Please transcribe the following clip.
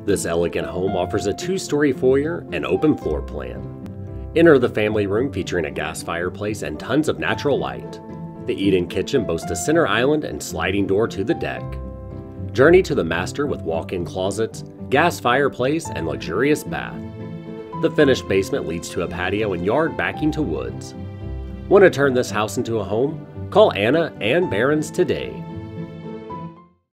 This elegant home offers a 2-story foyer and open floor plan. Enter the family room featuring a gas fireplace and tons of natural light. The eat-in kitchen boasts a center island and sliding door to the deck. Journey to the master with walk-in closets, gas fireplace, and luxurious bath. The finished basement leads to a patio and yard backing to woods. Want to turn this house into a home? Call Anna and Behrens today.